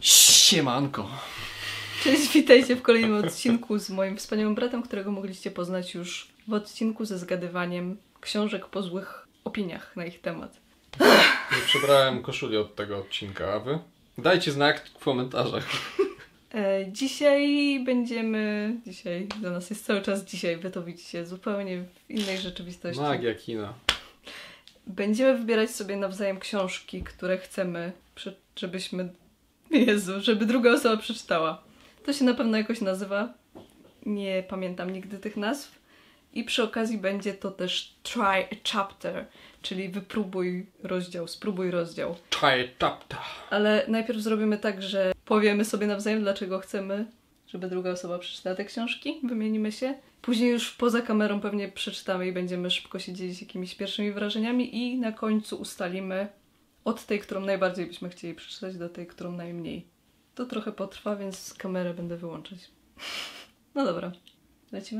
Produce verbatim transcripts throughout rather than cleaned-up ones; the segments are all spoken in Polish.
Siemanko. Cześć, witajcie w kolejnym odcinku z moim wspaniałym bratem, którego mogliście poznać już w odcinku ze zgadywaniem książek po złych opiniach na ich temat. Nie przebrałem koszuli od tego odcinka, a wy? Dajcie znak w komentarzach. E, dzisiaj będziemy... Dzisiaj, dla nas jest cały czas dzisiaj, wy to widzicie zupełnie w innej rzeczywistości. Magia kina. Będziemy wybierać sobie nawzajem książki, które chcemy, żebyśmy... Jezu, żeby druga osoba przeczytała. To się na pewno jakoś nazywa. Nie pamiętam nigdy tych nazw. I przy okazji będzie to też try a chapter, czyli wypróbuj rozdział, spróbuj rozdział. Try a chapter. Ale najpierw zrobimy tak, że powiemy sobie nawzajem, dlaczego chcemy, żeby druga osoba przeczytała te książki. Wymienimy się. Później już poza kamerą pewnie przeczytamy i będziemy szybko się dzielić jakimiś pierwszymi wrażeniami i na końcu ustalimy od tej, którą najbardziej byśmy chcieli przeczytać, do tej, którą najmniej. To trochę potrwa, więc kamerę będę wyłączać. No dobra, lecimy?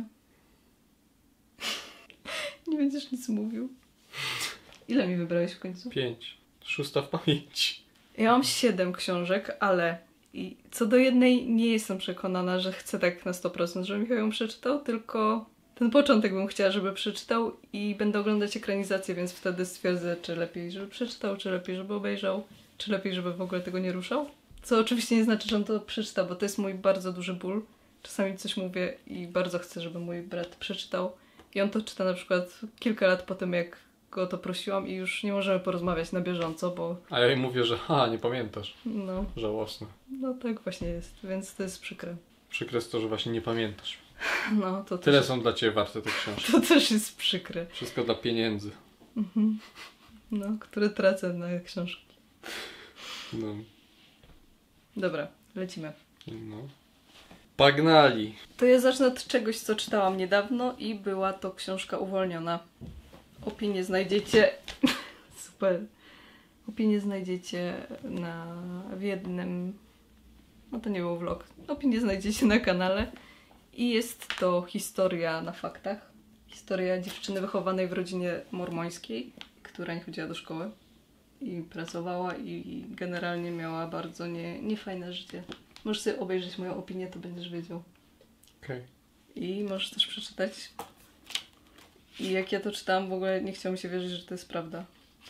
Nie będziesz nic mówił. Ile mi wybrałeś w końcu? Pięć. Szósta w pamięci. Ja mam siedem książek, ale i co do jednej nie jestem przekonana, że chcę tak na sto procent, żeby Michał ją przeczytał, tylko ten początek bym chciała, żeby przeczytał i będę oglądać ekranizację, więc wtedy stwierdzę, czy lepiej, żeby przeczytał, czy lepiej, żeby obejrzał, czy lepiej, żeby w ogóle tego nie ruszał. Co oczywiście nie znaczy, że on to przeczyta, bo to jest mój bardzo duży ból. Czasami coś mówię i bardzo chcę, żeby mój brat przeczytał. I on to czyta na przykład kilka lat po tym, jak go o to prosiłam i już nie możemy porozmawiać na bieżąco, bo... A ja jej mówię, że ha, nie pamiętasz. No. Żałosne. No tak właśnie jest, więc to jest przykre. Przykre jest to, że właśnie nie pamiętasz. No, to Tyle też... są dla ciebie warte te książki. To też jest przykre. Wszystko dla pieniędzy. Mhm. No, które tracę na książki. No. Dobra, lecimy. No. Pagnali. To ja zacznę od czegoś, co czytałam niedawno i była to książka Uwolniona. Opinię znajdziecie... Super. Opinię znajdziecie na... w jednym... No to nie był vlog. Opinię znajdziecie na kanale. I jest to historia na faktach. Historia dziewczyny wychowanej w rodzinie mormońskiej, która nie chodziła do szkoły i pracowała i generalnie miała bardzo nie, niefajne życie. Możesz sobie obejrzeć moją opinię, to będziesz wiedział. Okej. Okay. I możesz też przeczytać. I jak ja to czytałam, w ogóle nie chciało mi się wierzyć, że to jest prawda.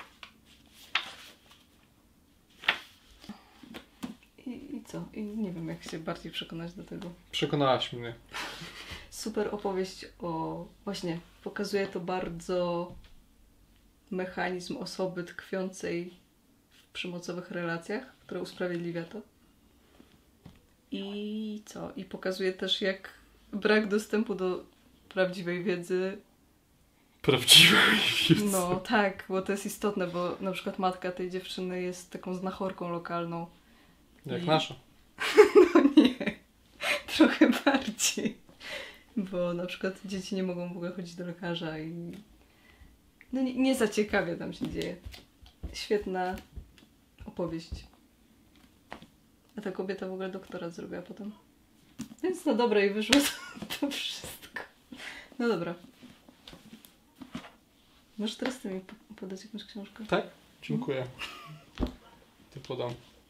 I, i co? I nie wiem, jak się bardziej przekonać do tego. Przekonałaś mnie. Super opowieść o... Właśnie, pokazuje to bardzo mechanizm osoby tkwiącej w przemocowych relacjach, która usprawiedliwia to. I co? I pokazuje też, jak brak dostępu do prawdziwej wiedzy... Prawdziwej wiedzy. No tak, bo to jest istotne, bo na przykład matka tej dziewczyny jest taką znachorką lokalną. Jak I... nasza. No nie, trochę bardziej. Bo na przykład dzieci nie mogą w ogóle chodzić do lekarza i... No nie, nie za ciekawie tam się dzieje. Świetna opowieść. A ta kobieta w ogóle doktorat zrobiła potem. Więc no dobra, i wyszło to, to wszystko. No dobra. Możesz teraz ty mi podać jakąś książkę? Tak? Dziękuję. Ty podam.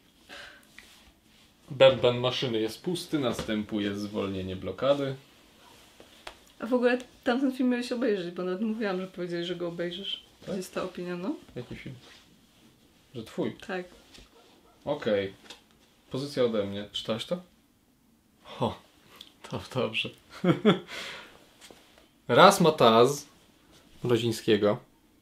Bęben maszyny jest pusty, następuje zwolnienie blokady. A w ogóle tamten film miałeś obejrzeć, bo nawet mówiłam, że powiedziałeś, że go obejrzysz. Tak? To jest ta opinia, no? Jaki film? Że twój? Tak. Okej. Okay. Pozycja ode mnie. Czytałeś to? O, to dobrze. Razmataz Mrozińskiego.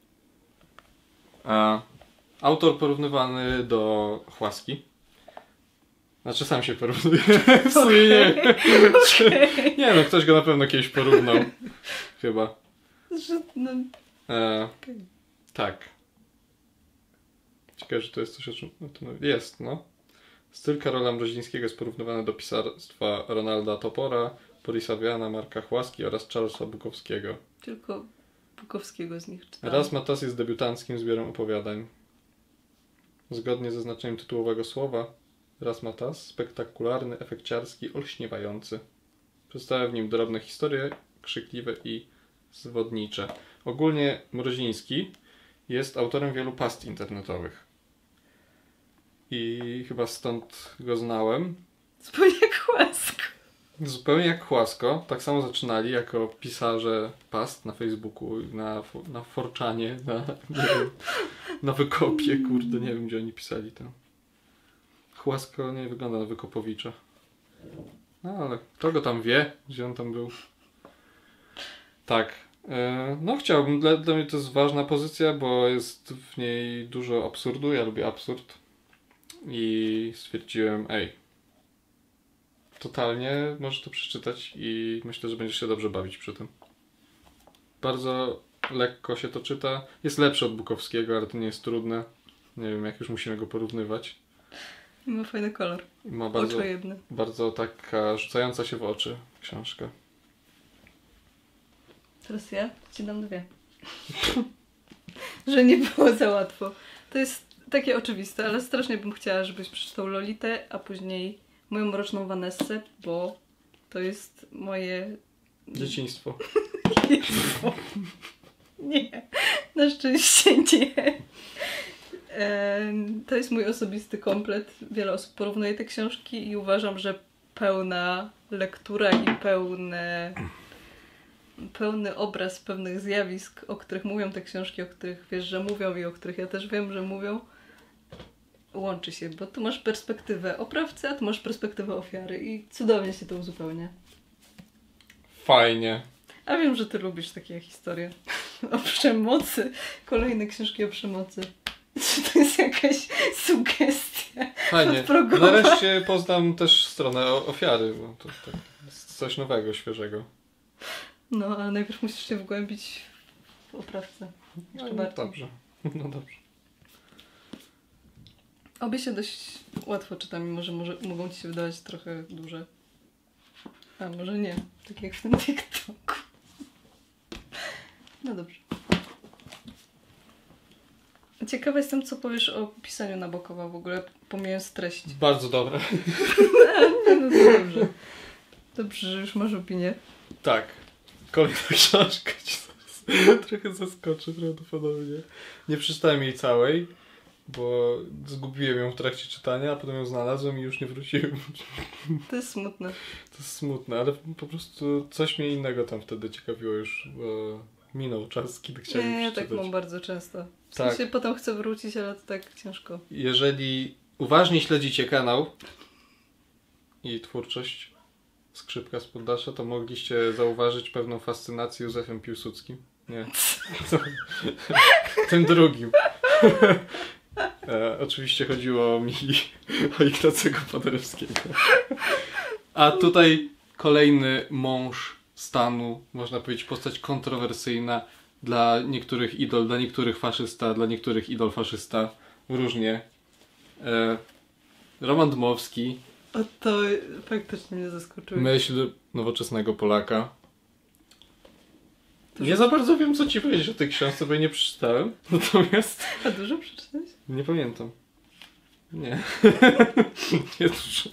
A, autor porównywany do Chłaski. Znaczy sam się porównuje. W sumie nie. Okay. Nie no, ktoś go na pewno kiedyś porównał. Chyba. Że, no... E, okay. Tak. Ciekawe, że to jest coś o czym... Jest, no. Styl Karola Mrozińskiego jest porównywany do pisarstwa Ronalda Topora, Borisa Viana, Marka Chłaski oraz Charlesa Bukowskiego. Tylko Bukowskiego z nich czytałam. Razmataz jest debiutanckim zbiorem opowiadań. Zgodnie ze znaczeniem tytułowego słowa, Razmataz, spektakularny, efekciarski, olśniewający. Przedstawia w nim drobne historie, krzykliwe i zwodnicze. Ogólnie Mroziński jest autorem wielu past internetowych. i chyba stąd go znałem. Zupełnie jak Chłasko. Zupełnie jak Chłasko. Tak samo zaczynali jako pisarze past na Facebooku, na, na Forczanie, na, nie wiem, na Wykopie, kurde, nie wiem gdzie oni pisali to. Chłasko nie wygląda na Wykopowicza. No ale kto go tam wie, gdzie on tam był. Tak. No chciałbym, dla, dla mnie to jest ważna pozycja, bo jest w niej dużo absurdu, ja lubię absurd i stwierdziłem, ej, totalnie możesz to przeczytać i myślę, że będziesz się dobrze bawić przy tym. Bardzo lekko się to czyta, jest lepsze od Bukowskiego, ale to nie jest trudne, nie wiem jak już musimy go porównywać. I ma fajny kolor, I ma bardzo, oczy jedne. bardzo taka rzucająca się w oczy książka. Teraz ja ci dam dwie. Że nie było za łatwo. To jest takie oczywiste, ale strasznie bym chciała, żebyś przeczytał Lolitę, a później moją mroczną Vanessę, bo to jest moje... Dzieciństwo. Jezu. Nie. Na szczęście nie. To jest mój osobisty komplet. Wiele osób porównuje te książki i uważam, że pełna lektura i pełne... pełny obraz pewnych zjawisk, o których mówią te książki, o których wiesz, że mówią i o których ja też wiem, że mówią, łączy się, bo tu masz perspektywę oprawcy, a tu masz perspektywę ofiary i cudownie się to uzupełnia. Fajnie. A wiem, że ty lubisz takie historie o przemocy, kolejne książki o przemocy. Czy to jest jakaś sugestia? Fajnie. podprogowa? Nareszcie poznam też stronę ofiary, bo to tak jest coś nowego, świeżego. No, ale najpierw musisz się wgłębić w oprawcę. No, no dobrze. No dobrze. Obie się dość łatwo czyta, mimo że może, mogą ci się wydawać trochę duże. A może nie. Tak jak w tym TikToku. No dobrze. Ciekawa jestem, co powiesz o pisaniu Nabokowa w ogóle, pomijając treść. Bardzo dobre. No, no to dobrze. Dobrze, że już masz opinię. Tak. Kolejna książka ci zaraz trochę zaskoczy prawdopodobnie. Nie przeczytałem jej całej, bo zgubiłem ją w trakcie czytania, a potem ją znalazłem i już nie wróciłem. To jest smutne. To jest smutne, ale po prostu coś mnie innego tam wtedy ciekawiło już, bo minął czas, kiedy chciałem Nie, ja przeczytać. tak mam bardzo często. W Tak. sensie potem chcę wrócić, ale to tak ciężko. Jeżeli uważnie śledzicie kanał i twórczość Skrzypka z Poddasza, to mogliście zauważyć pewną fascynację Józefem Piłsudskim. Nie. Tym drugim. e, oczywiście chodziło mi o Ignacego Paderewskiego. A tutaj kolejny mąż stanu, można powiedzieć postać kontrowersyjna, dla niektórych idol, dla niektórych faszysta, dla niektórych idol faszysta. Różnie. E, Roman Dmowski. O, to faktycznie mnie zaskoczyło. Myśl nowoczesnego Polaka. Nie za bardzo wiem, co ci powiedzieć o tej książce, bo jej nie przeczytałem. Natomiast... A dużo przeczytałeś? Nie pamiętam. Nie. Nie dużo.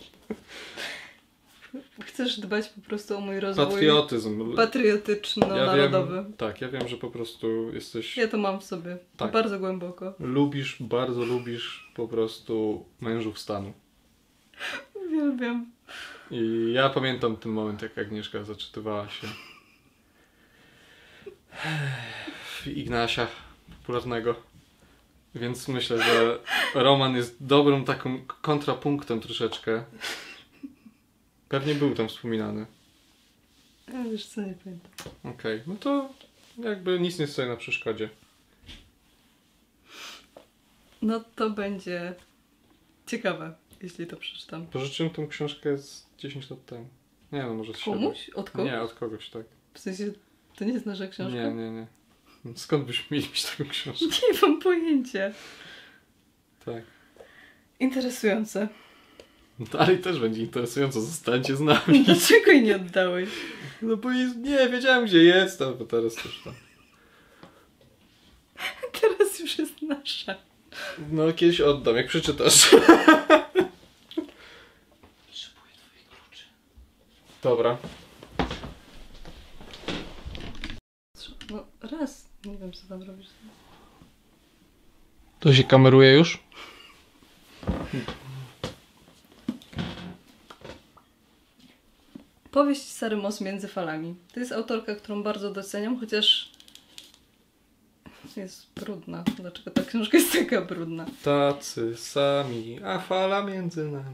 Chcesz dbać po prostu o mój rozwój Patriotyzm. patriotyczno-narodowy. Ja wiem, tak, ja wiem, że po prostu jesteś... Ja to mam w sobie. Tak. Bardzo głęboko. Lubisz, bardzo lubisz po prostu mężów stanu. Uwielbiam. I ja pamiętam ten moment, jak Agnieszka zaczytywała się w Ignasia popularnego. Więc myślę, że Roman jest dobrym takim kontrapunktem troszeczkę. Pewnie był tam wspominany. Ja wiesz co, nie pamiętam. Okej, okay. No to jakby nic nie stoi na przeszkodzie. No to będzie ciekawe, jeśli to przeczytam. Pożyczyłem tą książkę z dziesięć lat temu. Nie no, może z siebie. Komuś? Od kogoś? Nie, od kogoś, tak. W sensie, to nie jest nasza książka? Nie, nie, nie. Skąd byśmy mieli mieć taką książkę? Nie mam pojęcia. Tak. Interesujące. Dalej też będzie interesująco, zostańcie z nami. Dlaczego jej nie oddałeś? No bo jest, nie, wiedziałem gdzie jest, a teraz też tam. Teraz już jest nasza. No kiedyś oddam, jak przeczytasz. Potrzebuję twoich kluczy. Dobra. No raz. Nie wiem co tam robisz. To się kameruje już? Powieść Sary Moss Między falami. To jest autorka, którą bardzo doceniam, chociaż jest brudna. Dlaczego ta książka jest taka brudna? Tacy sami, a fala między nami.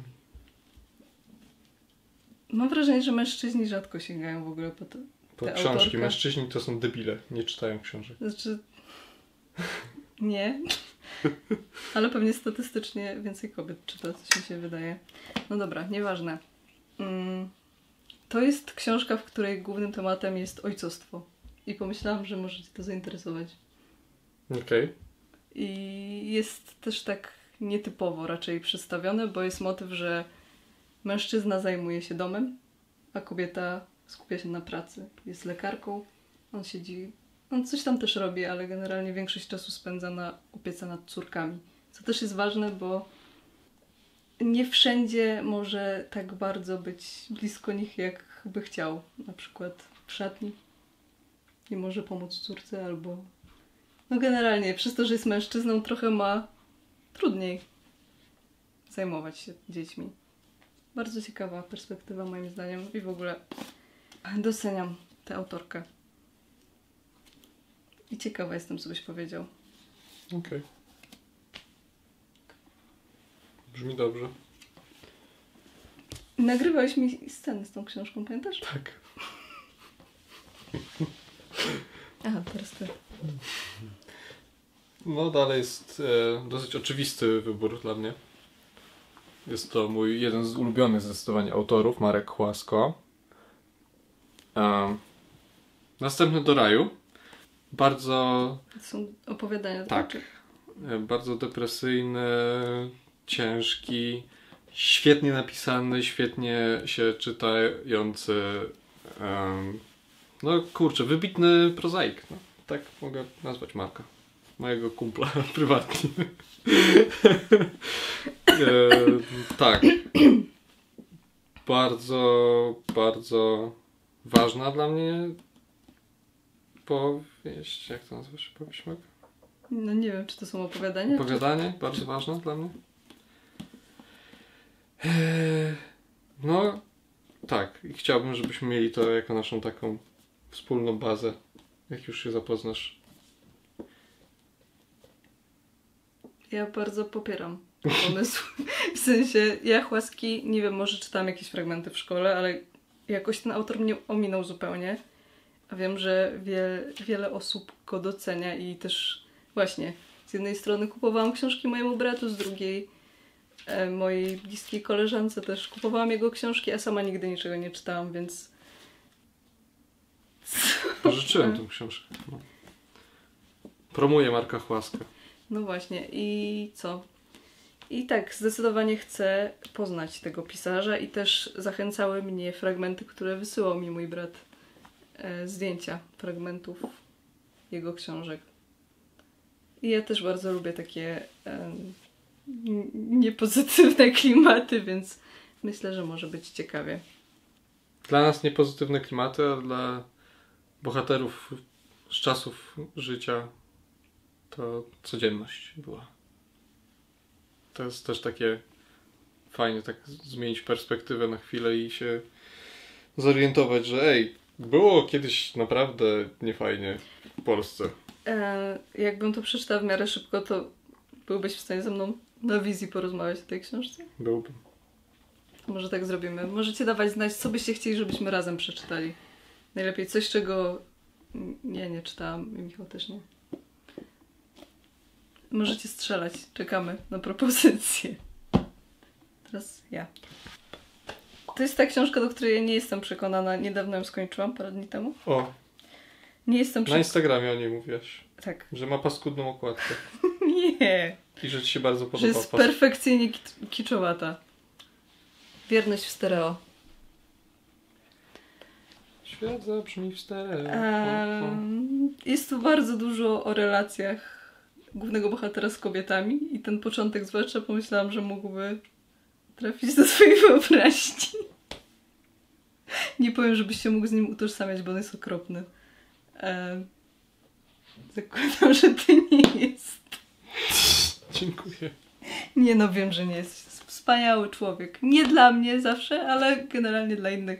Mam wrażenie, że mężczyźni rzadko sięgają w ogóle po te, Po te książki. autorkę. Mężczyźni to są debile, nie czytają książek. Znaczy... Nie. Ale pewnie statystycznie więcej kobiet czyta, coś mi się wydaje. No dobra, nieważne. Mm, to jest książka, w której głównym tematem jest ojcostwo. I pomyślałam, że może cię to zainteresować. Okej. Okay. I jest też tak nietypowo raczej przedstawione, bo jest motyw, że mężczyzna zajmuje się domem, a kobieta skupia się na pracy. Jest lekarką, on siedzi... On coś tam też robi, ale generalnie większość czasu spędza na opiece nad córkami. Co też jest ważne, bo nie wszędzie może tak bardzo być blisko nich, jak by chciał. Na przykład w szatni nie może pomóc córce, albo... No generalnie, przez to, że jest mężczyzną, trochę ma trudniej zajmować się dziećmi. Bardzo ciekawa perspektywa moim zdaniem i w ogóle doceniam tę autorkę. I ciekawa jestem, co byś powiedział. Okej. Okay. Brzmi dobrze. Nagrywałeś mi scenę z tą książką, pamiętasz? Tak. Aha, teraz ty. No dalej jest e, dosyć oczywisty wybór dla mnie. Jest to mój jeden z ulubionych zdecydowanie autorów, Marek Chłasko. E, następny do raju. Bardzo... To są opowiadania. Tak. Czy... Bardzo depresyjny, ciężki, świetnie napisany, świetnie się czytający. Um, no kurczę, wybitny prozaik. No, tak mogę nazwać Marka. Mojego kumpla prywatnie. e, tak. Bardzo, bardzo ważna dla mnie powieść. Jak to nazywa się powieść, Marka? No nie wiem, czy to są opowiadania? Opowiadanie, czy... bardzo ważne dla mnie. Eee, no, tak. I chciałbym, żebyśmy mieli to jako naszą taką wspólną bazę, jak już się zapoznasz. Ja bardzo popieram pomysł. W sensie, ja Chłaski, nie wiem, może czytałam jakieś fragmenty w szkole, ale jakoś ten autor mnie ominął zupełnie. A wiem, że wie, wiele osób go docenia i też właśnie z jednej strony kupowałam książki mojemu bratu, z drugiej e, mojej bliskiej koleżance też kupowałam jego książki, a sama nigdy niczego nie czytałam, więc... Pożyczyłem tę książkę. No. Promuję Marka Chłaskę. No właśnie i co? I tak, zdecydowanie chcę poznać tego pisarza i też zachęcały mnie fragmenty, które wysyłał mi mój brat. E, zdjęcia fragmentów jego książek. I ja też bardzo lubię takie e, niepozytywne klimaty, więc myślę, że może być ciekawie. Dla nas niepozytywne klimaty, a dla bohaterów z czasów życia to codzienność była. To jest też takie fajnie tak zmienić perspektywę na chwilę i się zorientować, że ej, było kiedyś naprawdę niefajnie w Polsce. E, jakbym to przeczytała w miarę szybko, to byłbyś w stanie ze mną na wizji porozmawiać o tej książce? Byłbym. Może tak zrobimy. Możecie dawać znać, co byście chcieli, żebyśmy razem przeczytali. Najlepiej coś, czego ja nie czytałam i Michał też nie. Możecie strzelać. Czekamy na propozycję. Teraz ja. To jest ta książka, do której ja nie jestem przekonana. Niedawno ją skończyłam, parę dni temu. O, Nie jestem na przekonana. Instagramie o niej mówiłaś. Tak. Że ma paskudną okładkę. Nie. I że ci się bardzo podoba. Że jest Pas- perfekcyjnie ki- kiczowata. Wierność w stereo. Świat zabrzmi w stereo. Um, jest tu bardzo dużo o relacjach głównego bohatera z kobietami i ten początek zwłaszcza pomyślałam, że mógłby trafić do swojej wyobraźni. Nie powiem, żebyś się mógł z nim utożsamiać, bo on jest okropny. Um, zakładam, że ty nie jest. Dziękuję. Nie no, wiem, że nie jest wspaniały człowiek. Nie dla mnie zawsze, ale generalnie dla innych.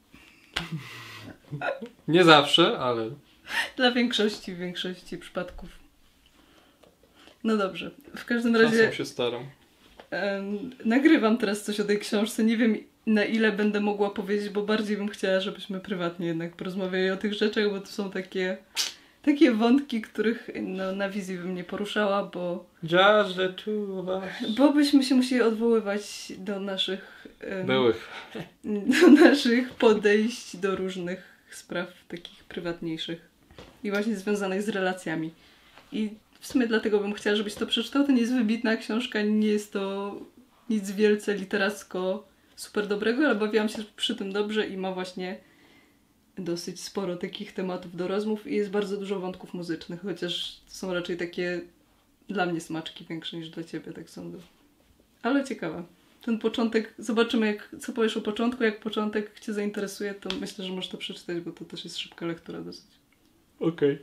Nie zawsze, ale... Dla większości, w większości przypadków. No dobrze. W każdym razie... Czasem się staram. em, nagrywam teraz coś o tej książce. Nie wiem, na ile będę mogła powiedzieć, bo bardziej bym chciała, żebyśmy prywatnie jednak porozmawiali o tych rzeczach, bo to są takie... Takie wątki, których no, na wizji bym nie poruszała, bo... Just the two of us. Bo byśmy się musieli odwoływać do naszych... em, Byłych. do naszych podejść do różnych spraw takich prywatniejszych i właśnie związanych z relacjami. I w sumie dlatego bym chciała, żebyś to przeczytał. To nie jest wybitna książka, nie jest to nic wielce literacko super dobrego, ale bawiłam się przy tym dobrze i ma właśnie dosyć sporo takich tematów do rozmów i jest bardzo dużo wątków muzycznych, chociaż to są raczej takie dla mnie smaczki większe niż dla ciebie, tak sądzę. Ale ciekawe. Ten początek, zobaczymy jak, co powiesz o początku, jak początek cię zainteresuje, to myślę, że możesz to przeczytać, bo to też jest szybka lektura dosyć. Okej.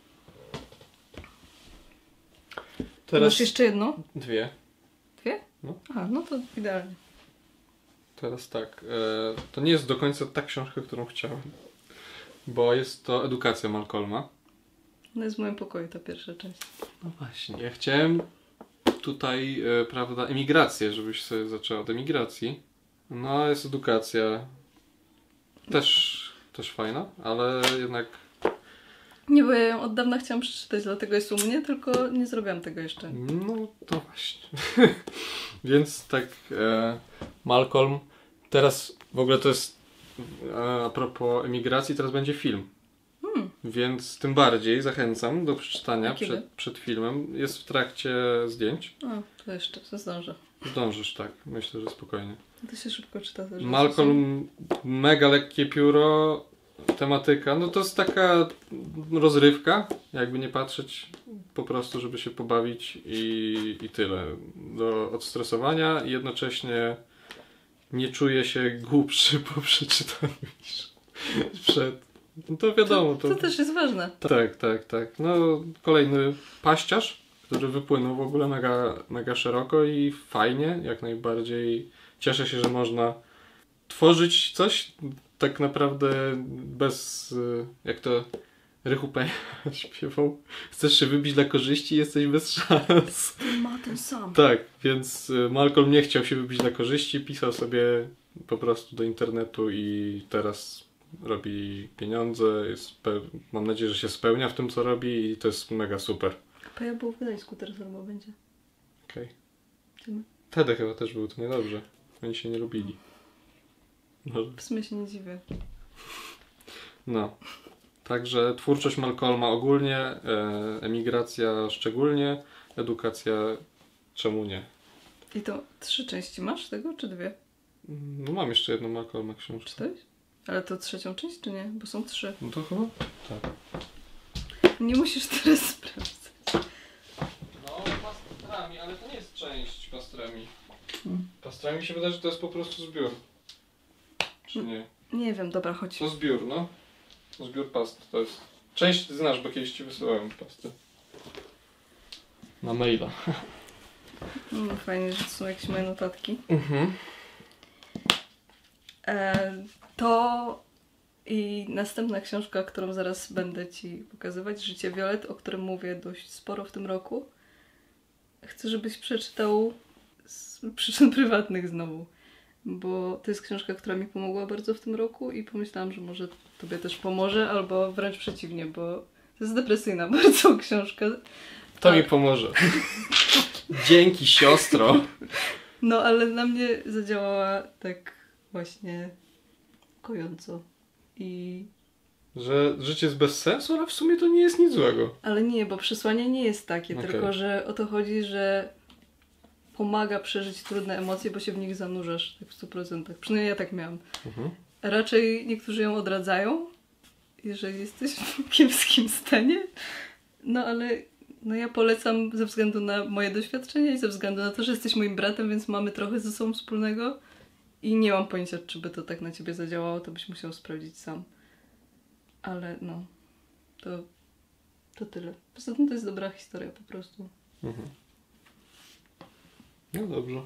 Teraz... Teraz Masz jeszcze jedno? dwie. Dwie? No. Aha, no to idealnie. Teraz tak. E, to nie jest do końca ta książka, którą chciałem. Bo jest to Edukacja Malcolma. No jest w moim pokoju ta pierwsza część. No właśnie. Ja chciałem tutaj, e, prawda, emigrację, żebyś sobie zaczęła od emigracji. No, jest edukacja też, też fajna, ale jednak Nie, bo ja ją od dawna chciałam przeczytać, dlatego jest u mnie, tylko nie zrobiłam tego jeszcze. no to właśnie. Więc tak, e, Malcolm, teraz w ogóle to jest e, a propos emigracji, teraz będzie film. Hmm. Więc tym bardziej zachęcam do przeczytania A kiedy? przed, przed filmem. Jest w trakcie zdjęć. O, to jeszcze, to zdążę. Zdążysz, tak. Myślę, że spokojnie. To się szybko czyta też. Malcolm, mega lekkie pióro, tematyka, no to jest taka rozrywka, jakby nie patrzeć, po prostu, żeby się pobawić i, i tyle. Do odstresowania i jednocześnie nie czuję się głupszy po przeczytaniu niż przed. No to wiadomo. To, to też jest ważne. Tak, tak, tak. No kolejny paściarz, który wypłynął w ogóle mega, mega szeroko i fajnie, jak najbardziej. Cieszę się, że można tworzyć coś tak naprawdę bez, y, jak to Rychu P. śpiewał, chcesz się wybić dla korzyści, jesteś bez szans. Ma ten sam. Tak, więc y, Malcolm nie chciał się wybić dla korzyści, pisał sobie po prostu do internetu i teraz robi pieniądze, jest pe- mam nadzieję, że się spełnia w tym, co robi i to jest mega super. A ja był w Gdańsku teraz albo będzie. Okej. Idziemy. Tedy chyba też był, to niedobrze. Oni się nie lubili. No. W sumie się nie dziwię. No. Także twórczość Malcolma ogólnie, e, emigracja szczególnie, edukacja czemu nie. I to trzy części masz tego, czy dwie? No mam jeszcze jedną Malcolma książkę. Czytałeś? Ale to trzecią część, czy nie? Bo są trzy. No to chyba? Tak. Nie musisz teraz sprawdzać. No, pastrami, ale to nie jest część pastrami. Hmm. Pastrami mi się wydaje, że to jest po prostu zbiór. Czy nie? Nie wiem, dobra, chodź. To zbiór, no. Zbiór past, to jest... Część ty znasz, bo kiedyś ci wysyłałem pasty. Na maila. No, fajnie, że to są jakieś moje notatki. Mhm. E, to i następna książka, którą zaraz będę ci pokazywać, Życie Violet, o którym mówię dość sporo w tym roku. Chcę, żebyś przeczytał z przyczyn prywatnych znowu, bo to jest książka, która mi pomogła bardzo w tym roku i pomyślałam, że może tobie też pomoże, albo wręcz przeciwnie, bo to jest depresyjna bardzo książka. To Tak. mi pomoże. Dzięki, siostro. No, ale na mnie zadziałała tak właśnie kojąco. I... Że życie jest bez sensu, ale w sumie to nie jest nic złego. Ale nie, bo przesłanie nie jest takie, Okej. tylko że o to chodzi, że pomaga przeżyć trudne emocje, bo się w nich zanurzasz tak w stu procentach. Przynajmniej ja tak miałam. Mhm. Raczej niektórzy ją odradzają, jeżeli jesteś w kiepskim stanie. No ale no ja polecam ze względu na moje doświadczenia i ze względu na to, że jesteś moim bratem, więc mamy trochę ze sobą wspólnego i nie mam pojęcia, czy by to tak na ciebie zadziałało, to byś musiał sprawdzić sam. Ale no, to, to tyle. Poza tym to jest dobra historia po prostu. Mhm. No dobrze.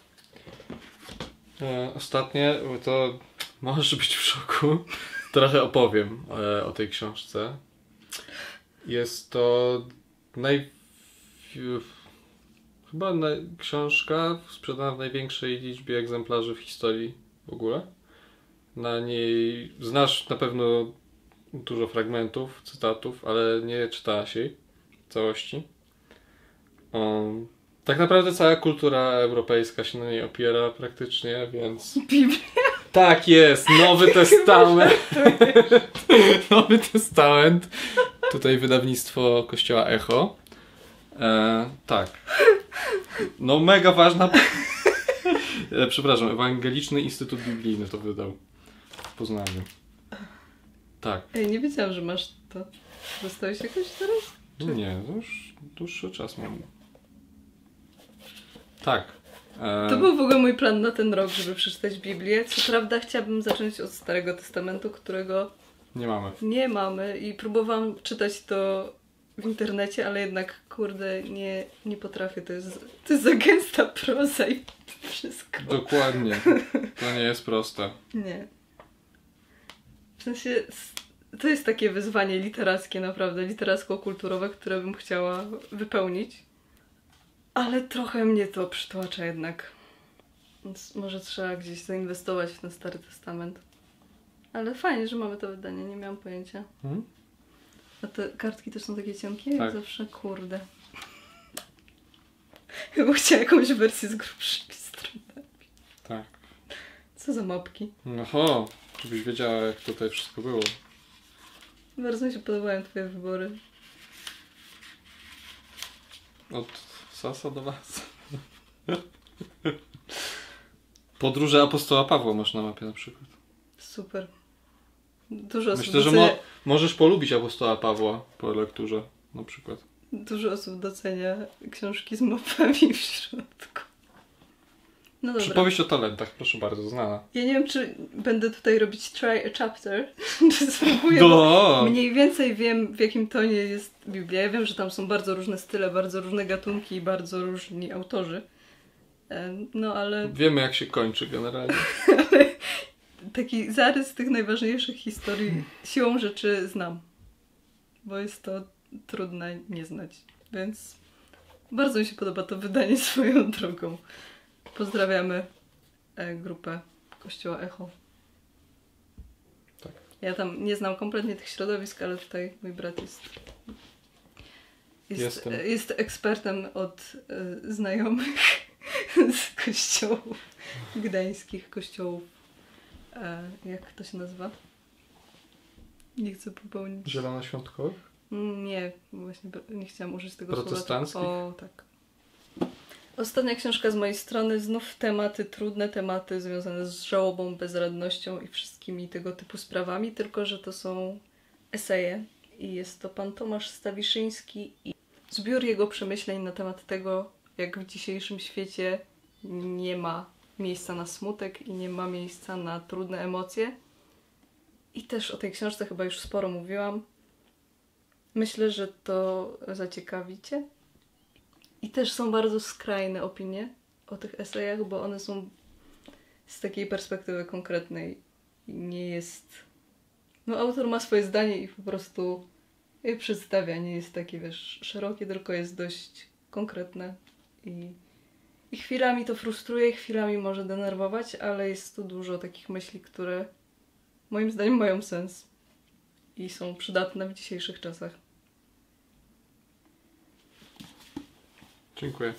E, ostatnie, to możesz być w szoku. Trochę opowiem e, o tej książce. Jest to naj... chyba na... książka sprzedana w największej liczbie egzemplarzy w historii w ogóle. Na niej znasz na pewno dużo fragmentów, cytatów, ale nie czytałaś jej w całości. Um, tak naprawdę cała kultura europejska się na niej opiera praktycznie, więc... Biblia. Tak jest, Nowy Testament. Nowy Testament. Tutaj wydawnictwo Kościoła Echo. E, tak. No mega ważna... e, przepraszam, Ewangeliczny Instytut Biblijny to wydał w Poznaniu. Tak. Ej, nie wiedziałam, że masz to. Dostałeś jakoś teraz? Czy... Nie, to już dłuższy czas mam. Tak. E... To był w ogóle mój plan na ten rok, żeby przeczytać Biblię. Co prawda chciałabym zacząć od Starego Testamentu, którego Nie mamy. nie mamy i próbowałam czytać to w internecie, ale jednak, kurde, nie, nie potrafię. To jest, to jest za gęsta proza i wszystko. Dokładnie. To nie jest proste. Nie. W sensie, to jest takie wyzwanie literackie naprawdę, literacko-kulturowe, które bym chciała wypełnić. Ale trochę mnie to przytłacza jednak. Więc może trzeba gdzieś zainwestować w ten Stary Testament. Ale fajnie, że mamy to wydanie, nie miałam pojęcia. Hmm? A te kartki też są takie cienkie? Jak Tak. zawsze, kurde. Chyba chciała jakąś wersję z grubszymi stronami. Tak. Co za mapki. No ho, żebyś wiedziała, jak tutaj wszystko było. Bardzo mi się podobają twoje wybory. Od Sasa do Was. Podróże apostoła Pawła masz na mapie na przykład. Super. Dużo osób Myślę, że docenia, mo- możesz polubić apostoła Pawła po lekturze na przykład. dużo osób docenia książki z mapami w środku. No dobra. Przypowieść o talentach, proszę bardzo, znana. Ja nie wiem, czy będę tutaj robić try a chapter, czy spróbuję, Do! bo mniej więcej wiem, w jakim tonie jest Biblia. Ja wiem, że tam są bardzo różne style, bardzo różne gatunki i bardzo różni autorzy. E, No ale Wiemy, jak się kończy generalnie. taki zarys tych najważniejszych historii siłą rzeczy znam. Bo jest to trudne nie znać. Więc bardzo mi się podoba to wydanie swoją drogą. Pozdrawiamy e, grupę Kościoła Echo. Tak. Ja tam nie znam kompletnie tych środowisk, ale tutaj mój brat jest jest, Jestem. e, jest ekspertem od e, znajomych z kościołów gdańskich, kościołów e, jak to się nazywa? Nie chcę popełnić. Zielonoświątkowych? Nie, właśnie nie chciałam użyć tego słowa. Protestanckich? O, tak. Ostatnia książka z mojej strony, znów tematy, trudne tematy związane z żałobą, bezradnością i wszystkimi tego typu sprawami, tylko że to są eseje i jest to pan Tomasz Stawiszyński i zbiór jego przemyśleń na temat tego, jak w dzisiejszym świecie nie ma miejsca na smutek i nie ma miejsca na trudne emocje. I też o tej książce chyba już sporo mówiłam. Myślę, że to zaciekawicie. I też są bardzo skrajne opinie o tych esejach, bo one są z takiej perspektywy konkretnej. I nie jest... No autor ma swoje zdanie i po prostu je przedstawia. Nie jest takie, wiesz, szerokie, tylko jest dość konkretne. I, I chwilami to frustruje, chwilami może denerwować, ale jest tu dużo takich myśli, które moim zdaniem mają sens. I są przydatne w dzisiejszych czasach. Dziękuję.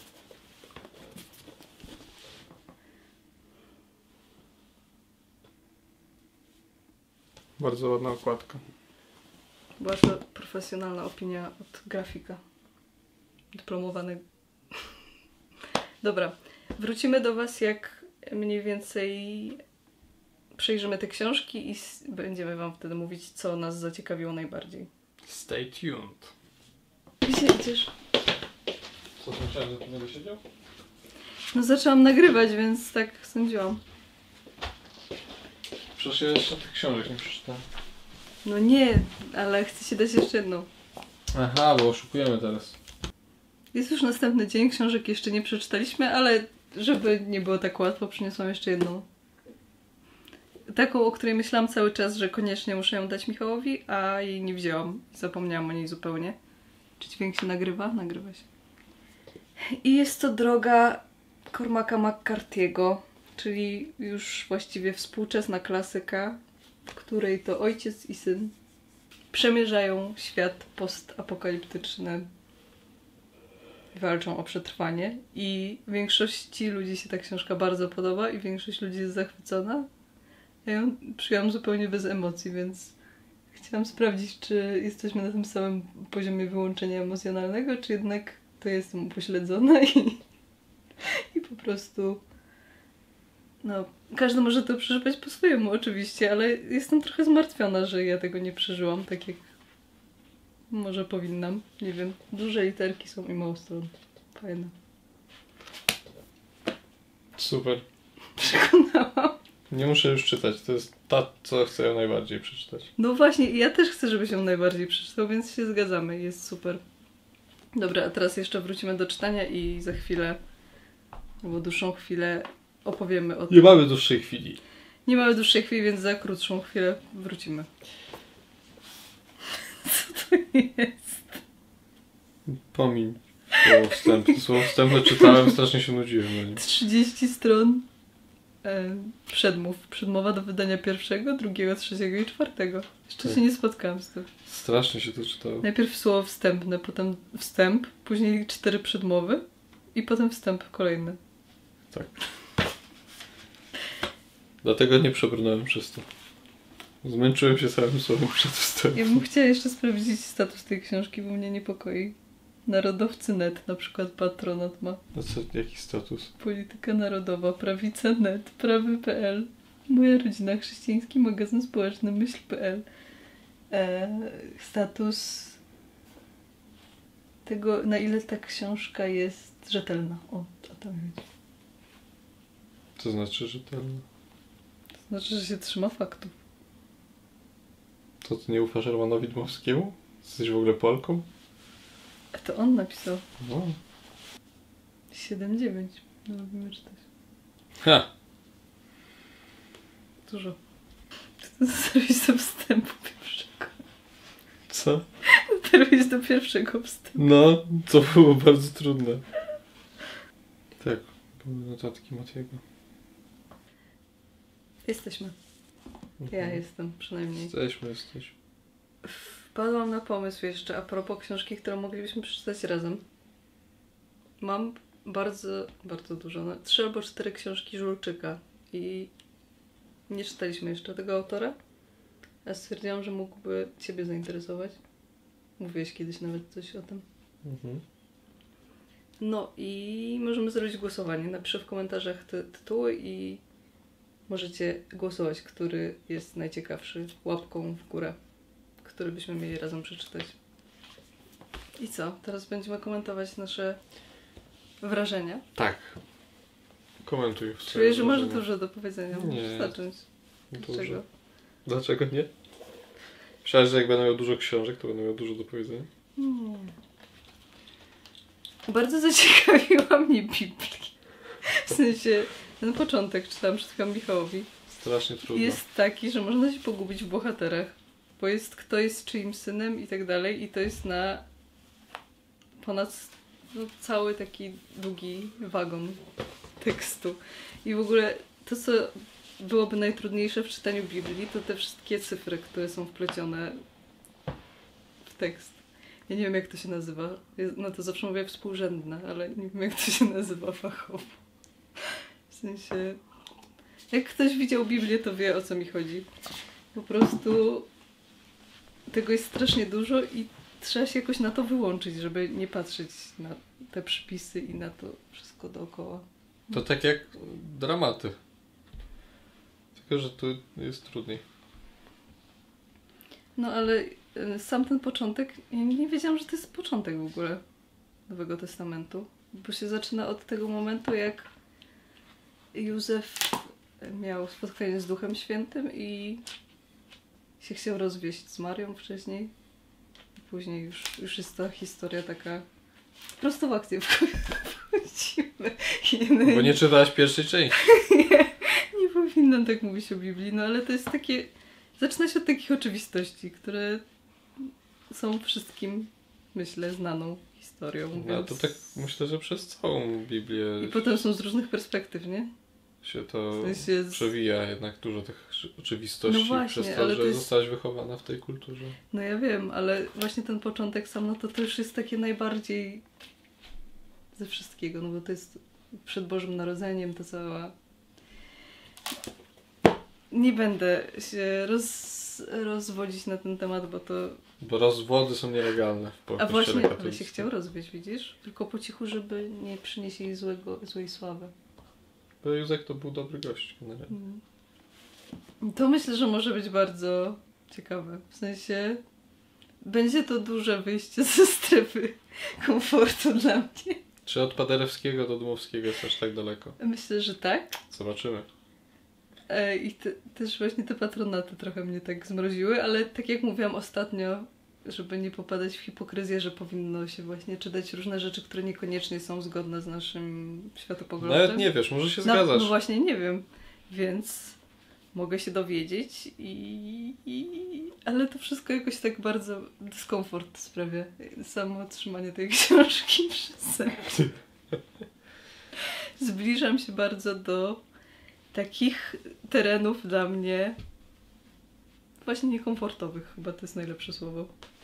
Bardzo ładna okładka. Była to profesjonalna opinia od grafika. Dyplomowanego. Dobra, wrócimy do Was, jak mniej więcej przejrzymy te książki i będziemy Wam wtedy mówić, co nas zaciekawiło najbardziej. Stay tuned. Gdzie idziesz? Co, myślałem, że tu będę siedział? No zaczęłam nagrywać, więc tak sądziłam. Przecież ja jeszcze tych książek nie przeczytałem. No nie, ale chcę Ci dać jeszcze jedną. Aha, bo oszukujemy teraz. Jest już następny dzień, książek jeszcze nie przeczytaliśmy, ale żeby nie było tak łatwo, przyniosłam jeszcze jedną. Taką, o której myślałam cały czas, że koniecznie muszę ją dać Michałowi, a jej nie wzięłam. Zapomniałam o niej zupełnie. Czy dźwięk się nagrywa? Nagrywa się. I jest to droga Cormaca McCarthy'ego, czyli już właściwie współczesna klasyka, w której to ojciec i syn przemierzają świat postapokaliptyczny, walczą o przetrwanie i większości ludzi się ta książka bardzo podoba i większość ludzi jest zachwycona. Ja ją przyjęłam zupełnie bez emocji, więc chciałam sprawdzić, czy jesteśmy na tym samym poziomie wyłączenia emocjonalnego, czy jednak to jestem upośledzona i, i po prostu no, każdy może to przeżywać po swojemu oczywiście, ale jestem trochę zmartwiona, że ja tego nie przeżyłam tak jak może powinnam. Nie wiem, duże literki są i mało stron. Fajne. Super. Przekonałam. Nie muszę już czytać, to jest ta, co chcę ją najbardziej przeczytać. No właśnie, ja też chcę, żebyś ją najbardziej przeczytał, więc się zgadzamy, jest super. Dobra, a teraz jeszcze wrócimy do czytania i za chwilę, albo dłuższą chwilę opowiemy o tym. Nie mamy dłuższej chwili. Nie mamy dłuższej chwili, więc za krótszą chwilę wrócimy. Co to jest? Pomiń słowo wstęp. Słowo wstępne czytałem, strasznie się nudziłem na nim. trzydzieści stron e, przedmów. Przedmowa do wydania pierwszego, drugiego, trzeciego i czwartego. Jeszcze Tak. się nie spotkałam z tym. Strasznie się to czytało. Najpierw słowo wstępne, potem wstęp, później cztery przedmowy i potem wstęp kolejny. Tak. Dlatego nie przebrnąłem przez to. Zmęczyłem się samym słowem przed wstępem. Ja bym chciała jeszcze sprawdzić status tej książki, bo mnie niepokoi. Narodowcy net, na przykład patronat ma. A co, jaki status? Polityka narodowa, prawica net, prawy kropka pe el, moja rodzina, chrześcijański magazyn społeczny, myśl kropka pe el. E, status tego, na ile ta książka jest rzetelna. O, o to mi chodzi. To znaczy rzetelne. To znaczy, że się trzyma faktów. To ty nie ufasz Romanowi Dmowskiemu? Jesteś w ogóle Polką? A to on napisał. No. siedem dziewięć. No, lubimy czytać. Ha! Dużo. To zrobić do wstępu pierwszego. Co? Zrobić do pierwszego wstępu. No, to było bardzo trudne. Tak, były notatki Matiego. Jesteśmy. Ja jestem, przynajmniej. Jesteśmy, jesteśmy. Wpadłam na pomysł jeszcze a propos książki, którą moglibyśmy przeczytać razem. Mam bardzo, bardzo dużo, no, trzy albo cztery książki Żulczyka i nie czytaliśmy jeszcze tego autora, a stwierdziłam, że mógłby Ciebie zainteresować. Mówiłeś kiedyś nawet coś o tym. Mhm. No i możemy zrobić głosowanie. Napiszę w komentarzach te tytuły i możecie głosować, który jest najciekawszy, łapką w górę, który byśmy mieli razem przeczytać. I co? Teraz będziemy komentować nasze wrażenia. Tak. Komentuj. w Czuję, że masz wrażenia. dużo do powiedzenia. Nie. Możesz zacząć. Dużo. Dlaczego? Dlaczego nie? Myślałeś, że jak będę miał dużo książek, to będę miał dużo do powiedzenia? Nie. Bardzo zaciekawiła mnie Biblia. W sensie, ten początek czytałam przed chwilą Michałowi. Strasznie trudno. Jest taki, że można się pogubić w bohaterach. Bo jest kto jest czyim synem i tak dalej. I to jest na ponad no, cały taki długi wagon tekstu. I w ogóle to, co byłoby najtrudniejsze w czytaniu Biblii, to te wszystkie cyfry, które są wplecione w tekst. Ja nie wiem, jak to się nazywa. No to zawsze mówię współrzędne, ale nie wiem, jak to się nazywa fachowo. W sensie... Jak ktoś widział Biblię, to wie, o co mi chodzi. Po prostu tego jest strasznie dużo i trzeba się jakoś na to wyłączyć, żeby nie patrzeć na te przypisy i na to wszystko dookoła. To tak jak dramaty. Tylko, że tu jest trudniej. No ale sam ten początek, ja nie wiedziałam, że to jest początek w ogóle Nowego Testamentu. Bo się zaczyna od tego momentu, jak Józef miał spotkanie z Duchem Świętym i się chciał rozwieść z Marią wcześniej. I później już, już jest ta historia taka prosto w akcję wchodzi. Właściwe. Bo nie czytałaś pierwszej części. nie, nie powinnam tak mówić o Biblii, no ale to jest takie... Zaczyna się od takich oczywistości, które są wszystkim, myślę, znaną historią. No więc... to tak myślę, że przez całą Biblię I potem są z różnych perspektyw, nie? się to W sensie z... przewija jednak dużo tych oczywistości No właśnie, przez to, ale że to jest- zostałaś wychowana w tej kulturze. No ja wiem, ale właśnie ten początek sam, no to to już jest takie najbardziej ze wszystkiego, no bo to jest przed Bożym Narodzeniem, to cała... Nie będę się roz... rozwodzić na ten temat, bo to... Bo rozwody są nielegalne w A Kościele właśnie, ale się katolickim. chciał rozwieść, widzisz? Tylko po cichu, żeby nie przynieść jej złego, złej sławy. Bo Józek to był dobry gość generalnie. Mm. To myślę, że może być bardzo ciekawe. W sensie będzie to duże wyjście ze strefy komfortu dla mnie. Czy od Paderewskiego do Dmowskiego jest aż tak daleko? Myślę, że tak. Zobaczymy. E, I te, też właśnie te patronaty trochę mnie tak zmroziły, ale tak jak mówiłam ostatnio, żeby nie popadać w hipokryzję, że powinno się właśnie czytać różne rzeczy, które niekoniecznie są zgodne z naszym światopoglądem. Nawet nie wiesz, może się No, zgadzasz. no właśnie nie wiem, więc mogę się dowiedzieć i, i... Ale to wszystko jakoś tak bardzo dyskomfort sprawia. Samo trzymanie tej książki przez sen. Zbliżam się bardzo do takich terenów dla mnie właśnie niekomfortowych. Chyba to jest najlepsze słowo.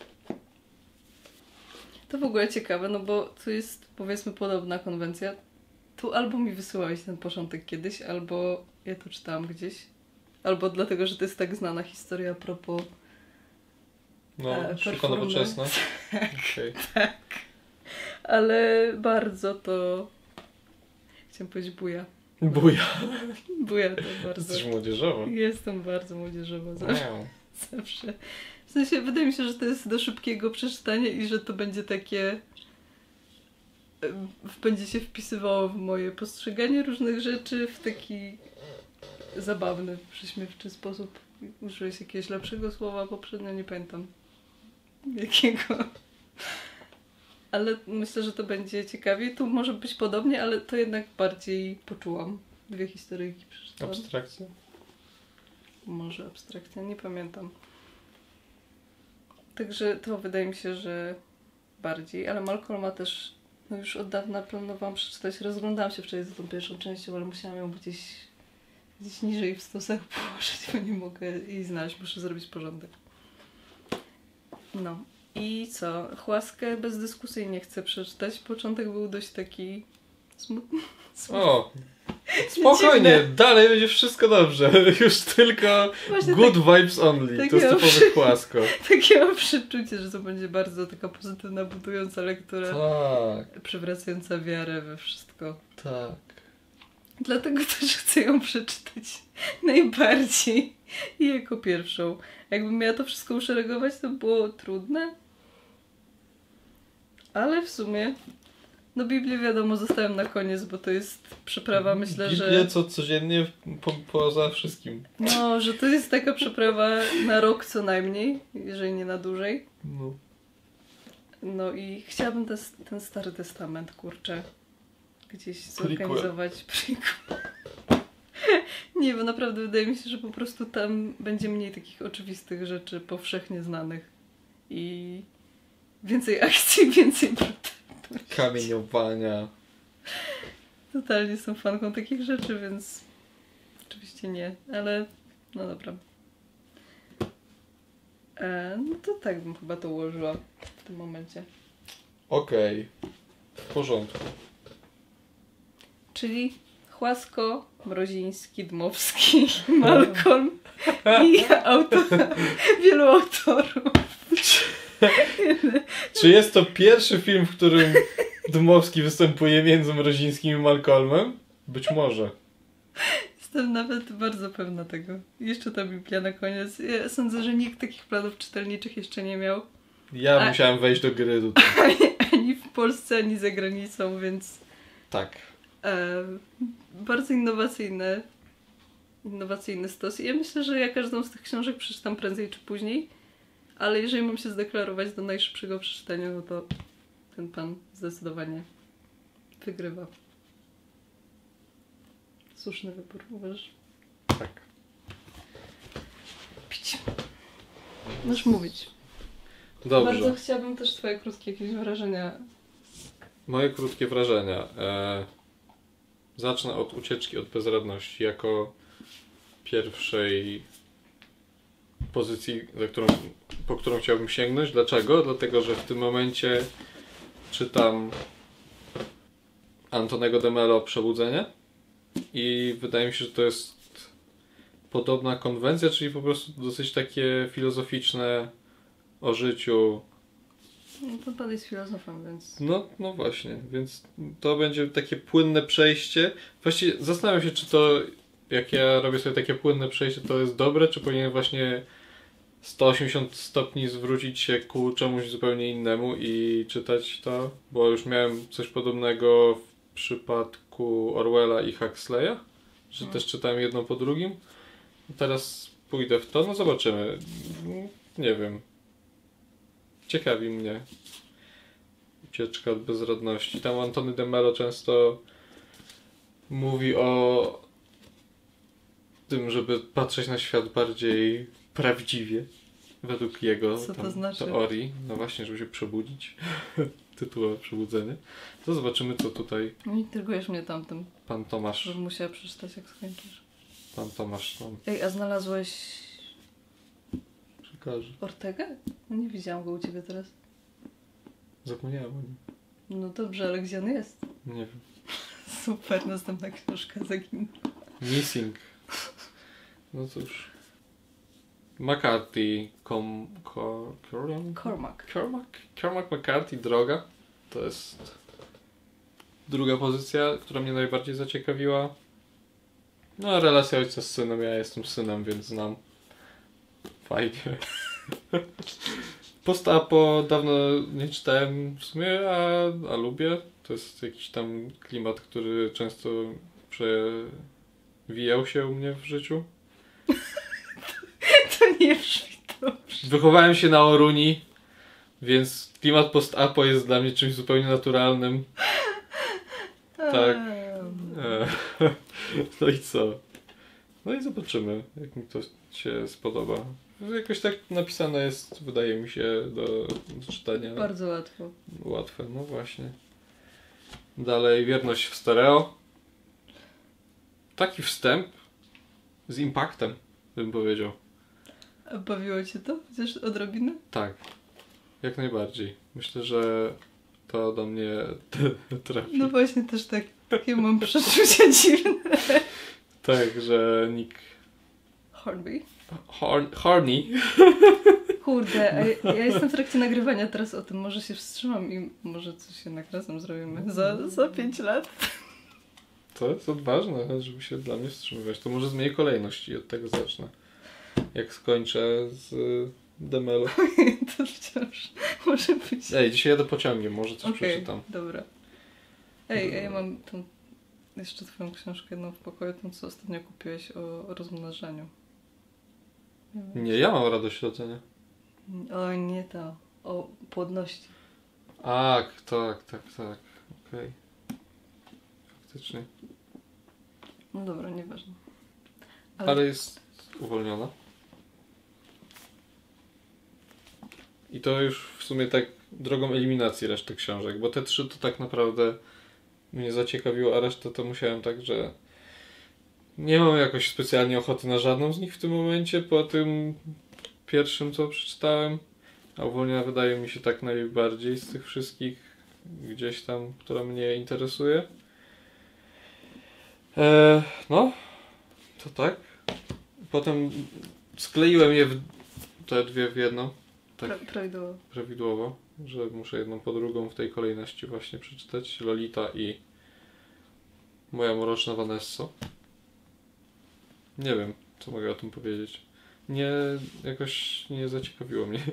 To w ogóle ciekawe, no bo tu jest powiedzmy podobna konwencja. Tu albo mi wysyłałeś ten początek kiedyś, albo ja to czytałam gdzieś. Albo dlatego, że to jest tak znana historia a propos No, e, sztuka performy. nowoczesna. Okej. Tak. Ale bardzo to... Chciałam powiedzieć buja. Buja. Buja to bardzo... Jesteś młodzieżowa. Jestem bardzo młodzieżowa zawsze. Wow. zawsze. W sensie wydaje mi się, że to jest do szybkiego przeczytania i że to będzie takie... em, będzie się wpisywało w moje postrzeganie różnych rzeczy w taki zabawny, prześmiewczy sposób. Użyłeś jakiegoś lepszego słowa poprzednio, nie pamiętam jakiego. Ale myślę, że to będzie ciekawie. Tu może być podobnie, ale to jednak bardziej poczułam. Dwie historyjki przeczytałam. Abstrakcja. Może abstrakcja, nie pamiętam. Także to wydaje mi się, że bardziej, ale Malcolma też no już od dawna planowałam przeczytać. Rozglądałam się wczoraj za tą pierwszą częścią, ale musiałam ją gdzieś, gdzieś niżej w stosach położyć, bo nie mogę jej znaleźć. Muszę zrobić porządek. No. I co? Chłaskę bezdyskusyjnie chcę przeczytać. Początek był dość taki smutny. smutny. O! Spokojnie, dalej będzie wszystko dobrze. Już tylko Właśnie good tak- vibes only. tak To jest ja typowy przy- Chłasko. Takie mam przeczucie, że to będzie bardzo taka pozytywna, budująca lektura, Tak, przywracająca wiarę we wszystko. tak. Dlatego też chcę ją przeczytać najbardziej i jako pierwszą. Jakbym miała to wszystko uszeregować, to było trudne. Ale w sumie, no Biblię wiadomo zostawiam na koniec, bo to jest przeprawa, myślę, Biblię że... co codziennie po, poza wszystkim. No, że to jest taka przeprawa na rok co najmniej, jeżeli nie na dłużej. No. No i chciałabym te, ten Stary Testament, kurczę, gdzieś Prequel. zorganizować. Prequel. Nie, bo naprawdę wydaje mi się, że po prostu tam będzie mniej takich oczywistych rzeczy powszechnie znanych. I więcej akcji, więcej brutalności. Kamieniowania. Totalnie jestem fanką takich rzeczy, więc oczywiście nie, ale no dobra. E, no to tak bym chyba to ułożyła w tym momencie. Okej. W porządku. Czyli Chłasko, Mroziński, Dmowski, Malcolm i autor, wielu autorów. Czy jest to pierwszy film, w którym Dmowski występuje między Mrozińskim i Malcolmem? Być może. Jestem nawet bardzo pewna tego. Jeszcze ta Biblia na koniec. Ja sądzę, że nikt takich planów czytelniczych jeszcze nie miał. Ja A- musiałem wejść do gry tutaj. Ani, ani w Polsce, ani za granicą, więc Tak. e, bardzo innowacyjne, innowacyjny stos. I ja myślę, że ja każdą z tych książek przeczytam prędzej czy później, ale jeżeli mam się zdeklarować do najszybszego przeczytania, no to ten pan zdecydowanie wygrywa. Słuszny wybór, uważasz? Tak. Pić. Możesz mówić. Dobrze. Bardzo chciałabym też twoje krótkie jakieś wrażenia. Moje krótkie wrażenia. E, zacznę od ucieczki od bezradności jako pierwszej pozycji, za którą, po którą chciałbym sięgnąć. Dlaczego? Dlatego, że w tym momencie czytam Antonego de Mello Przebudzenie i wydaje mi się, że to jest podobna konwencja, czyli po prostu dosyć takie filozoficzne o życiu. No to pan jest filozofem, więc... No, no właśnie, więc to będzie takie płynne przejście. Właściwie zastanawiam się, czy to, jak ja robię sobie takie płynne przejście, to jest dobre, czy powinien właśnie sto osiemdziesiąt stopni zwrócić się ku czemuś zupełnie innemu i czytać to, bo już miałem coś podobnego w przypadku Orwella i Huxleya, że Hmm. też czytałem jedno po drugim. Teraz pójdę w to, no zobaczymy. Nie wiem. Ciekawi mnie ucieczka od bezradności. Tam Antony de Mello często mówi o tym, żeby patrzeć na świat bardziej prawdziwie, według jego Co to tam znaczy? teorii. No właśnie, żeby się przebudzić. Tytułowe przebudzenie. To zobaczymy, co tutaj Nie intrygujesz mnie tamtym, pan Tomasz, żebym musiała przeczytać, jak skończysz. pan Tomasz nam Ej, a znalazłeś przekaże. Ortegę? No nie widziałam go u ciebie teraz. Zapomniałem o nim. No dobrze, ale gdzie on jest? Nie wiem. Super, następna książka zaginęła. Missing. No cóż. McCarthy. Com, co, Corian? Cormac. Cormac. Cormac McCarthy, Droga. To jest druga pozycja, która mnie najbardziej zaciekawiła. No, relacja ojca z synem. Ja jestem synem, więc znam. Fajnie. Post-apo dawno nie czytałem w sumie, a, a lubię. To jest jakiś tam klimat, który często przewijał się u mnie w życiu. To nie brzmi dobrze. Wychowałem się na Oruni, więc klimat post-apo jest dla mnie czymś zupełnie naturalnym. Tak. Ehm, E, No i co? No i zobaczymy, jak mi to się spodoba. Jakoś tak napisane jest, wydaje mi się, do, do czytania. Bardzo łatwo. Łatwe, no właśnie. Dalej, Wierność w stereo. Taki wstęp z impaktem, bym powiedział. A bawiło cię to? Chociaż odrobinę? Tak, jak najbardziej. Myślę, że to do mnie trafi. No właśnie, też tak. Takie mam przeczucia dziwne. Tak, że Nick Hornby? Horn, Horny. Kurde, a ja, ja jestem w trakcie nagrywania teraz o tym. Może się wstrzymam i może coś jednak razem zrobimy. Za, za pięć lat. To jest odważne, żeby się dla mnie wstrzymywać. To może zmienię kolejność i od tego zacznę. Jak skończę z de Mello. To wciąż może być. Ej, dzisiaj jadę pociągiem, może coś Okej, przeczytam. dobra. Ej, a ja mam tą jeszcze twoją książkę jedną w pokoju, tą co ostatnio kupiłeś o rozmnażaniu. Nie, Nie, ja mam radość śledzenia. O nie to, o płodności. Tak, tak, tak, tak. Okej. Faktycznie. No dobra, nieważne. Ale jest uwolniona. I to już w sumie tak drogą eliminacji reszty książek, bo te trzy to tak naprawdę mnie zaciekawiło, a resztę to musiałem tak, że nie mam jakoś specjalnie ochoty na żadną z nich w tym momencie, po tym pierwszym, co przeczytałem. A uwolniona wydaje mi się tak najbardziej z tych wszystkich gdzieś tam, która mnie interesuje. Eee, no, to tak. Potem skleiłem je w te dwie w jedną. Tak Pra- prawidłowo. prawidłowo, że muszę jedną po drugą w tej kolejności właśnie przeczytać. Lolita i Moja mroczna Vanesso. Nie wiem, co mogę o tym powiedzieć. Nie, jakoś nie zaciekawiło mnie.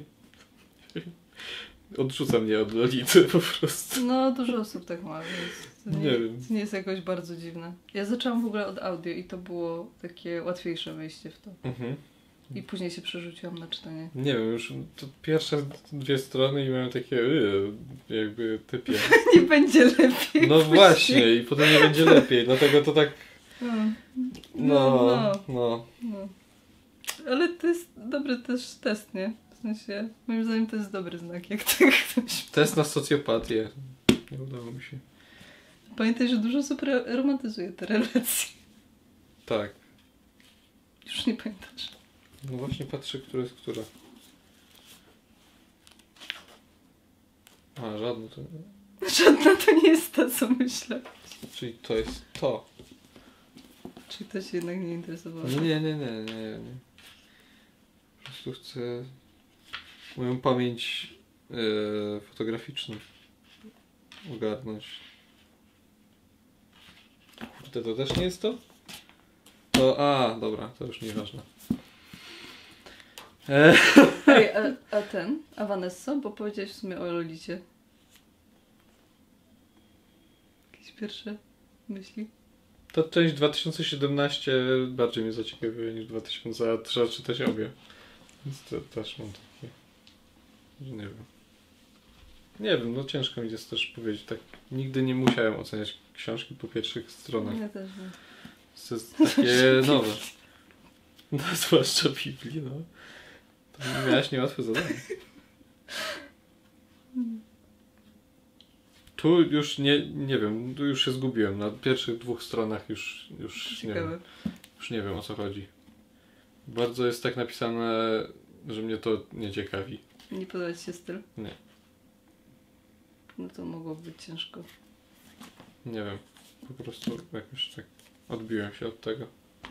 Odrzuca mnie od Lolity po prostu. No, dużo osób tak ma, więc to nie, Nie wiem. to nie jest jakoś bardzo dziwne. Ja zaczęłam w ogóle od audio i to było takie łatwiejsze wejście w to. Mhm. I później się przerzuciłam na czytanie. Nie wiem, już to pierwsze dwie strony i miałem takie yy, jakby typie. Nie będzie lepiej. No później. właśnie, i potem nie będzie lepiej, dlatego to tak No, No, no, no. no. Ale to jest dobry też test, nie? W sensie, moim zdaniem to jest dobry znak, jak tak ktoś... Test na socjopatię. Nie udało mi się. Pamiętaj, że dużo osób ro- romantyzuje te relacje. Tak. Już nie pamiętasz. No właśnie patrzę, która jest która. A, żadna to... Żadna to nie jest ta, co myślę. Czyli to jest to. Czyli to się jednak nie interesowało. Nie, nie, nie, nie, nie, nie. Po prostu chcę moją pamięć e, fotograficzną ogarnąć. Kurde, to też nie jest to? To, a, dobra, to już nieważne. E, Ej, a, a ten? A Vanessa? Bo powiedziałeś w sumie o Lolicie. Jakieś pierwsze myśli? ta część dwa tysiące siedemnaście bardziej mnie zaciekawiła niż dwa tysiące, a trzeba czytać obie. Więc to też mam takie, że nie wiem. Nie wiem, no ciężko mi jest też powiedzieć. Tak, nigdy nie musiałem oceniać książki po pierwszych stronach. Ja też nie. To jest takie nowe. No, zwłaszcza Biblii, no. To miałaś niełatwe zadanie. Tu już nie, nie wiem, tu już się zgubiłem. Na pierwszych dwóch stronach już, już nie wiem. Już nie wiem, o co chodzi. Bardzo jest tak napisane, że mnie to nie ciekawi. Nie podoba ci się styl? Nie. No to mogło być ciężko. Nie wiem. Po prostu jakoś tak odbiłem się od tego.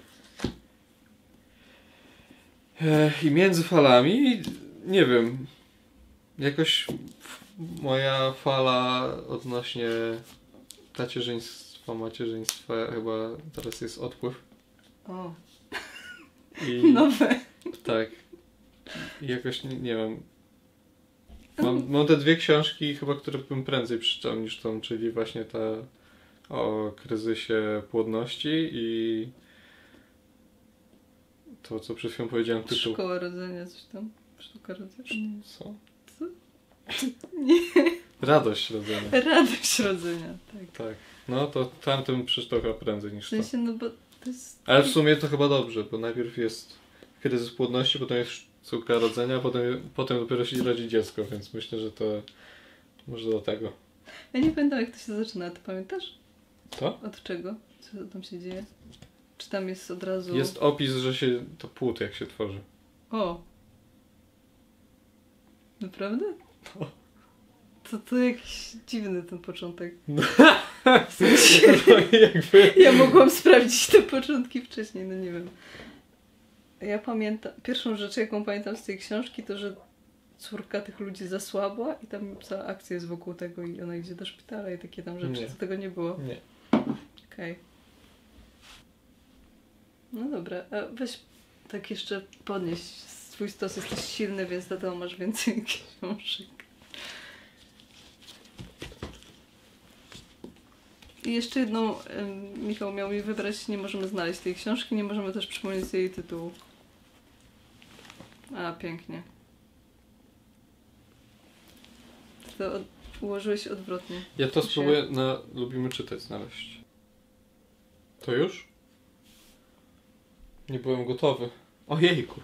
E, I między falami, nie wiem, jakoś moja fala odnośnie tacierzyństwa, macierzyństwa chyba teraz jest odpływ. O, I nowe. tak. I jakoś nie, nie wiem. Mam, mam te dwie książki chyba, które bym prędzej przeczytał niż tą, czyli właśnie ta o kryzysie płodności i to, co przed chwilą powiedziałem, tytuł. Szkoła rodzenia, coś tam. Sztuka rodzenia. Co? Co? Nie. Radość rodzenia. Radość rodzenia, tak. Tak. No to tamtym przeczytał chyba prędzej W niż to. sensie, no bo to jest... Ale w sumie to chyba dobrze, bo najpierw jest kryzys płodności, potem jest sztuka rodzenia, a potem, potem dopiero się rodzi dziecko, więc myślę, że to może do tego. Ja nie pamiętam, jak to się zaczyna, ty pamiętasz? Co? Od czego? Co tam się dzieje? Czy tam jest od razu... Jest opis, że się to płód jak się tworzy. O! Naprawdę? No. To, to jakiś dziwny ten początek. No. W sensie, Jakby... ja mogłam sprawdzić te początki wcześniej, no nie wiem. Ja pamiętam, pierwszą rzecz, jaką pamiętam z tej książki, to, że córka tych ludzi zasłabła i tam cała akcja jest wokół tego i ona idzie do szpitala i takie tam rzeczy. Nie. Co tego nie było? Nie. Okej. Okay. No dobra, a weź tak jeszcze podnieść swój stos, jesteś silny, więc dlatego masz więcej książek. I jeszcze jedną, um, Michał miał mi wybrać, nie możemy znaleźć tej książki, nie możemy też przypomnieć jej tytułu. A, pięknie. To od, ułożyłeś odwrotnie. Ja to Się- spróbuję na Lubimy Czytać znaleźć. To już? Nie byłem gotowy. Ojejku.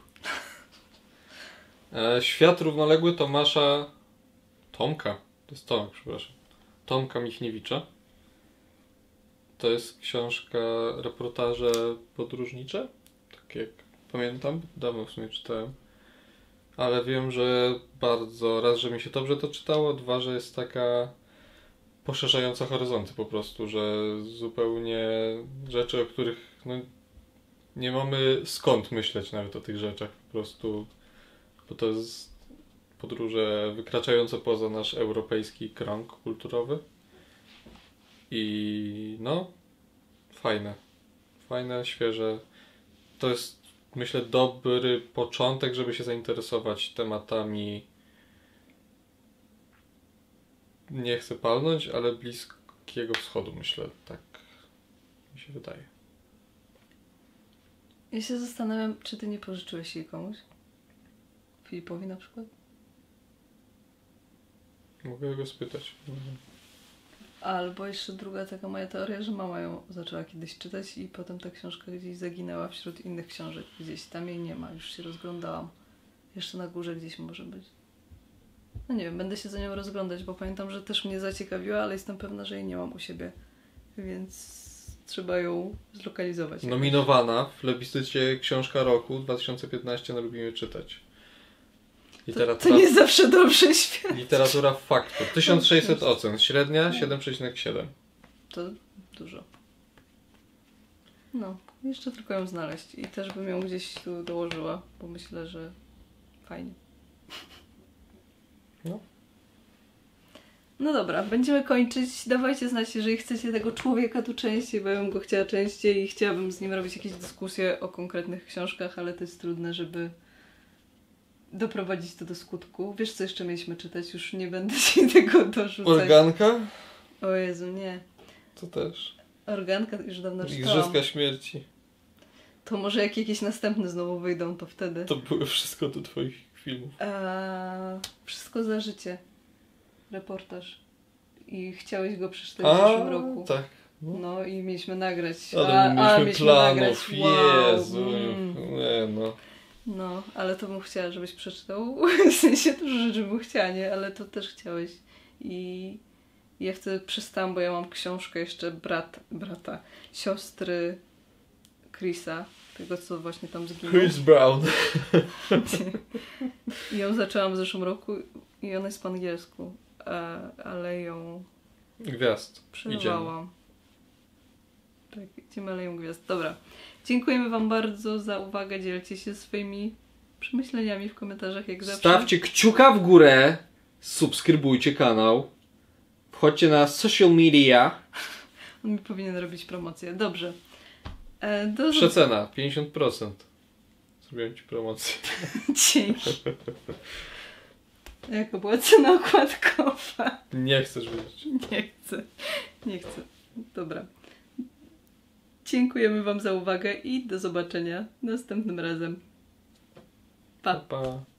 E, Świat równoległy Tomasza... Tomka. To jest Tomek, przepraszam. Tomka Michniewicza. To jest książka, reportaże podróżnicze. Tak jak pamiętam. Dawno w sumie czytałem. Ale wiem, że bardzo... Raz, że mi się dobrze to czytało. Dwa, że jest taka poszerzająca horyzonty po prostu. Że zupełnie rzeczy, o których no, nie mamy skąd myśleć nawet o tych rzeczach. Po prostu... Bo to jest podróże wykraczające poza nasz europejski krąg kulturowy. I no, fajne. Fajne, świeże. To jest, myślę, dobry początek, żeby się zainteresować tematami, nie chcę palnąć, ale Bliskiego Wschodu, myślę, tak mi się wydaje. Ja się zastanawiam, czy ty nie pożyczyłeś jej komuś? Filipowi na przykład? Mogę go spytać. Albo jeszcze druga taka moja teoria, że mama ją zaczęła kiedyś czytać i potem ta książka gdzieś zaginęła wśród innych książek. Gdzieś tam jej nie ma, już się rozglądałam. Jeszcze na górze gdzieś może być. No nie wiem, będę się za nią rozglądać, bo pamiętam, że też mnie zaciekawiła, ale jestem pewna, że jej nie mam u siebie. Więc trzeba ją zlokalizować. Nominowana w plebiscycie Książka Roku dwa tysiące piętnaście na Lubimy Czytać. To, to nie zawsze dobrze świadczy. Literatura faktu. tysiąc sześćset ocen. Średnia siedem przecinek siedem. To dużo. No, jeszcze tylko ją znaleźć. I też bym ją gdzieś tu dołożyła, bo myślę, że fajnie. No. No dobra, będziemy kończyć. Dawajcie znać, jeżeli chcecie tego człowieka tu częściej, bo ja bym go chciała częściej i chciałabym z nim robić jakieś dyskusje o konkretnych książkach, ale to jest trudne, żeby doprowadzić to do skutku. Wiesz, co jeszcze mieliśmy czytać? Już nie będę się tego dorzucać. Organka? O Jezu, nie. To też. Organka już dawno czytałam. Igrzyska śmierci. To może jak jakieś następne znowu wyjdą, to wtedy. To były wszystko do twoich filmów. Eee, wszystko za życie. Reportaż. I chciałeś go przeczytać A, w zeszłym roku. tak. No. no i mieliśmy nagrać. Ale a, my a, mieliśmy mieliśmy planów. nagrać. Wow. Jezu. Mm. Nie no. No, ale to bym chciała, żebyś przeczytał. W sensie dużo rzeczy bym chciała, nie? Ale to też chciałeś. I ja wtedy przestałam, bo ja mam książkę jeszcze brat, brata, siostry Chrisa, tego co właśnie tam zginął. Chris Brown. I ją zaczęłam w zeszłym roku i ona jest po angielsku, ale ją Gwiazd. przerwałam. Tak, idziemy aleją gwiazd. Dobra. Dziękujemy wam bardzo za uwagę. Dzielcie się swoimi przemyśleniami w komentarzach jak zawsze. Stawcie kciuka w górę. Subskrybujcie kanał. Wchodźcie na social media. On mi powinien robić promocję. Dobrze. E, do Przecena pięćdziesiąt procent. Zrobiłem ci promocję. Dzięki. Jaka była cena okładkowa? Nie chcesz wiedzieć. Nie chcę. Nie chcę. Dobra. Dziękujemy wam za uwagę i do zobaczenia następnym razem. Pa. Pa, pa.